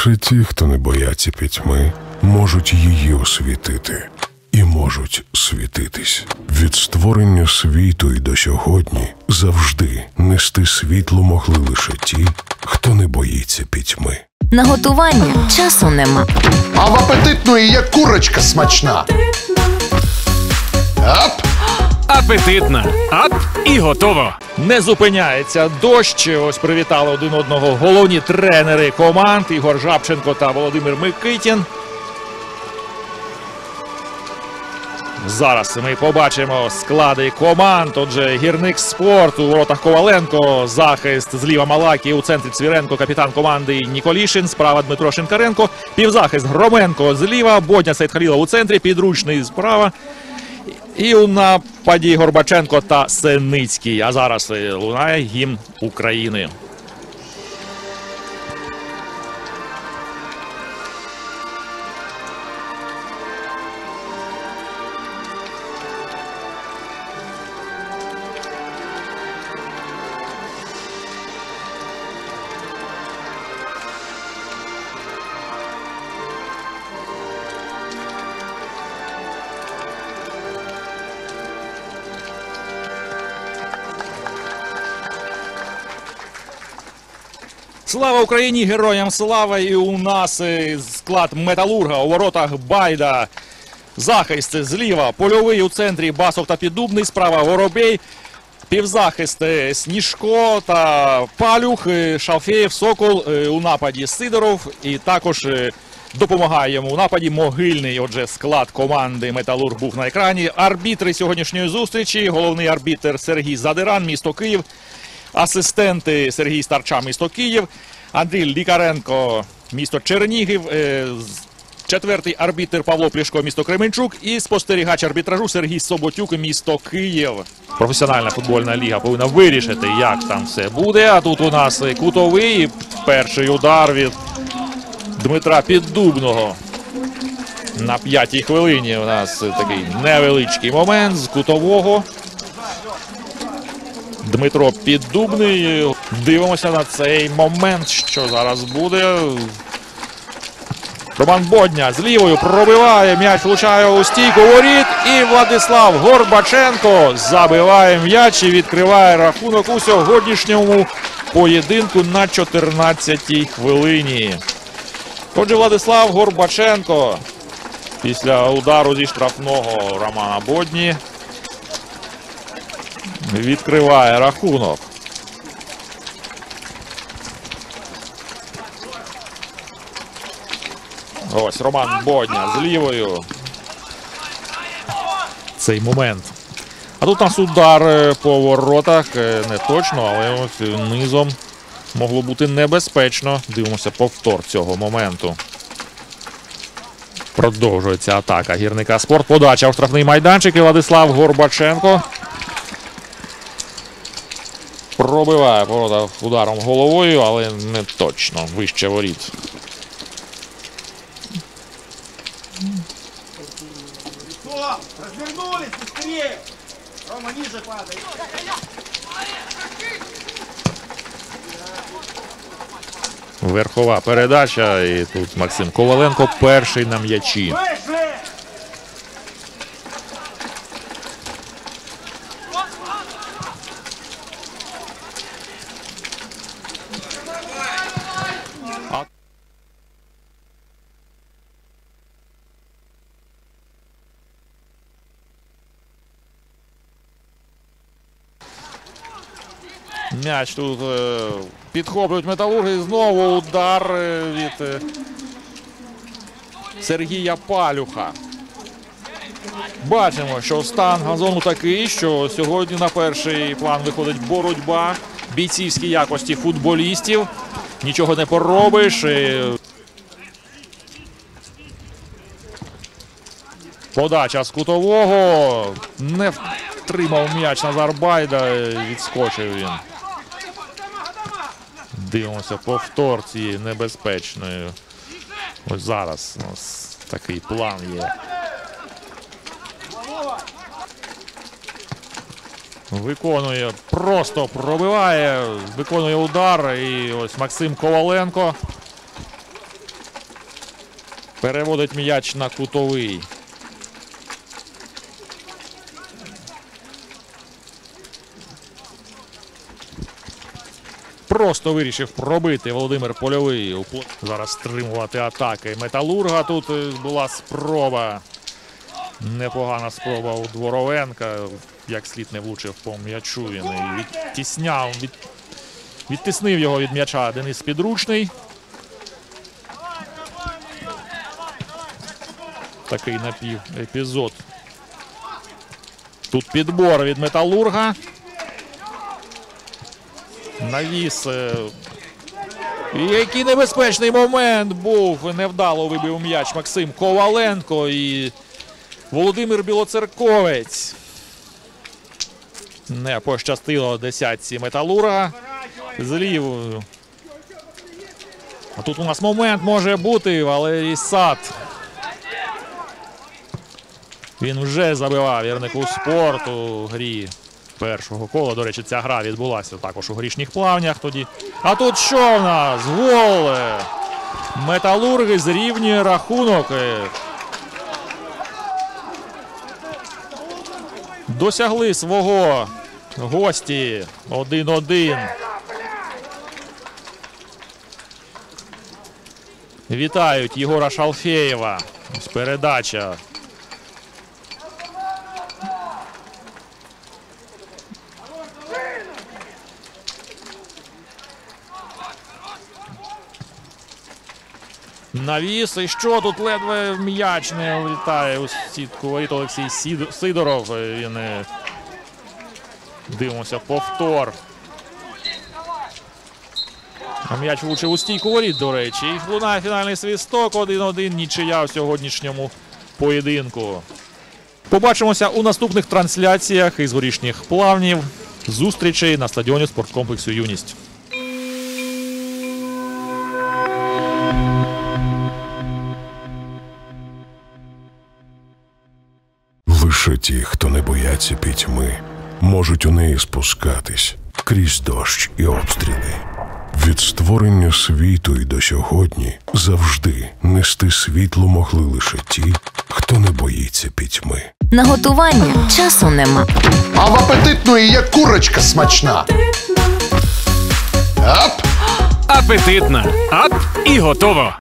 Лише ті, хто не бояться пітьми, можуть її освітити і можуть світитись. Від створення світу і до сьогодні завжди нести світло могли лише ті, хто не боїться пітьми. На готування часу нема. А в апетитної є курочка смачна. Ап! Апетитна. Ап і готово. Не зупиняється дощ. Ось привітали один одного головні тренери команд Ігор Жабченко та Володимир Микитін. Зараз ми побачимо склади команд. Отже, Гірникспорт у воротах Коваленко, захист зліва Малакі, у центрі Цвіренко, капітан команди Ніколішин, справа Дмитро Шинкаренко, півзахист Громенко зліва, Бодня Сейдхалілов у центрі, підручний справа. І у нападі Горбаченко та Синицький. А зараз лунає гімн України. Слава Україні! Героям слава! І у нас склад Металурга у воротах Байда. Захист зліва польовий у центрі Басов та Піддубний, справа Воробей. Півзахист Сніжко та Палюх, Шалфеєв, Сокол, у нападі Сидоров. І також допомагає йому у нападі Могильний. Отже, склад команди Металург був на екрані. Арбітри сьогоднішньої зустрічі. Головний арбітр Сергій Задиран, місто Київ. Асистенти Сергій Старча, місто Київ, Андрій Лікаренко, місто Чернігів, четвертий арбітр Павло Плішко, місто Кременчук і спостерігач арбітражу Сергій Соботюк, місто Київ. Професіональна футбольна ліга повинна вирішити, як там все буде. А тут у нас кутовий, перший удар від Дмитра Піддубного. На 5-й хвилині у нас такий невеличкий момент з кутового. Дмитро Піддубний. Дивимося на цей момент, що зараз буде. Роман Бодня з лівою пробиває, м'яч влучає у стійку воріт. І Владислав Горбаченко забиває м'яч і відкриває рахунок у сьогоднішньому поєдинку на 14-й хвилині. Отже, Владислав Горбаченко після удару зі штрафного Романа Бодні відкриває рахунок. Ось Роман Бодня з лівою. Цей момент. А тут у нас удар по воротах. Не точно, але ось низом могло бути небезпечно. Дивимося повтор цього моменту. Продовжується атака Гірника Спорт. Подача у штрафний майданчик і Владислав Горбаченко пробиває ворота ударом головою, але не точно. Вище воріт. Развернулись, быстрее! Рома, ниже падай! Верхова передача. І тут Максим Коваленко перший на м'ячі. М'яч тут підхоплюють металурги. Знову удар від Сергія Палюха. Бачимо, що стан газону такий, що сьогодні на перший план виходить боротьба, бійцівські якості футболістів. Нічого не поробиш. Подача з кутового. Не втримав м'яч Назар Байда. Відскочив він. Дивимося повтор цієї небезпечної. Ось зараз у нас такий план є. Виконує, просто пробиває, виконує удар. І ось Максим Коваленко Переводить м'яч на кутовий. Просто вирішив пробити Володимир Польовий. Зараз стримувати атаки Металурга. Тут була спроба. Непогана спроба у Дворовенка. Як слід не влучив по м'ячу. Він і відтісняв, відтиснив його від м'яча Денис Підручний. Такий напів-епізод. Тут підбор від Металурга. Навіс. Який небезпечний момент був. Невдало вибив м'яч Максим Коваленко і Володимир Білоцерковець. Не пощастило десятці Металурга. З лівою. А тут у нас момент може бути, Валерій Сад. Він вже забивав вірнику спорту у грі першого кола. До речі, ця гра відбулася також у Горішніх Плавнях тоді. А тут що в нас? Гол! Металурги зрівнює рахунок. Досягли свого гості 1-1. Вітають Єгора Шалфеєва. Ось передача. Навіс. І що тут ледве м'яч не влітає у сітку воріт. Олексій Сидоров. Він дивимося повтор. А м'яч влучив у стійку воріт, до речі. І лунає фінальний свисток. 1-1. Нічия в сьогоднішньому поєдинку. Побачимося у наступних трансляціях із Горішніх Плавнів. Зустрічей на стадіоні спорткомплексу «Юність». Лише ті, хто не бояться пітьми, можуть у неї спускатись крізь дощ і обстріли. Від створення світу і до сьогодні завжди нести світло могли лише ті, хто не боїться пітьми. На готування часу нема. А в апетитної є курочка смачна. Ап! Апетитна. Ап і готово.